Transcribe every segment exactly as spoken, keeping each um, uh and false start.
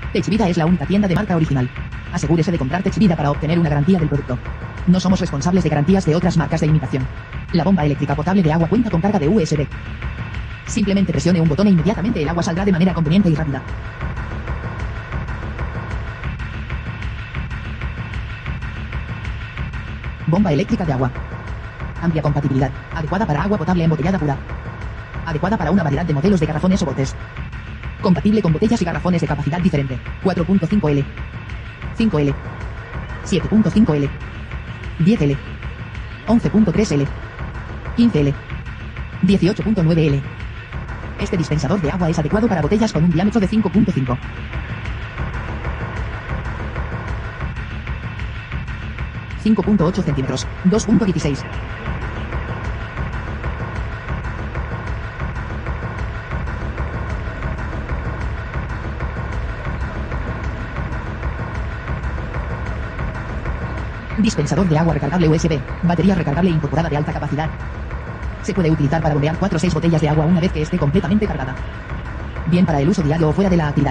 Techvida es la única tienda de marca original. Asegúrese de comprar Techvida para obtener una garantía del producto. No somos responsables de garantías de otras marcas de imitación. La bomba eléctrica potable de agua cuenta con carga de U S B. Simplemente presione un botón e inmediatamente el agua saldrá de manera conveniente y rápida. Bomba eléctrica de agua. Amplia compatibilidad. Adecuada para agua potable embotellada pura. Adecuada para una variedad de modelos de garrafones o botes. Compatible con botellas y garrafones de capacidad diferente. cuatro punto cinco L. cinco L. siete punto cinco L. diez L. once punto tres L. quince L. dieciocho punto nueve L. Este dispensador de agua es adecuado para botellas con un diámetro de cinco punto cinco. cinco punto ocho centímetros. dos punto dieciséis. Dispensador de agua recargable U S B. Batería recargable incorporada de alta capacidad. Se puede utilizar para bombear cuatro o seis botellas de agua una vez que esté completamente cargada. Bien para el uso diario o fuera de la actividad.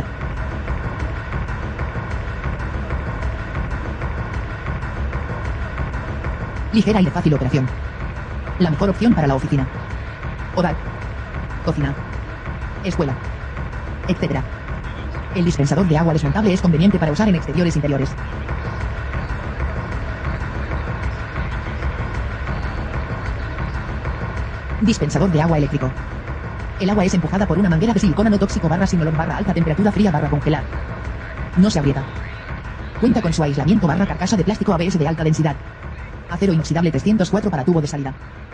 Ligera y de fácil operación. La mejor opción para la oficina, hogar, cocina, escuela, etcétera. El dispensador de agua desmontable es conveniente para usar en exteriores e interiores. Dispensador de agua eléctrico. El agua es empujada por una manguera de silicona no tóxico barra sin olor barra alta temperatura fría barra congelar. No se agrieta. Cuenta con su aislamiento barra carcasa de plástico A B S de alta densidad. Acero inoxidable trescientos cuatro para tubo de salida.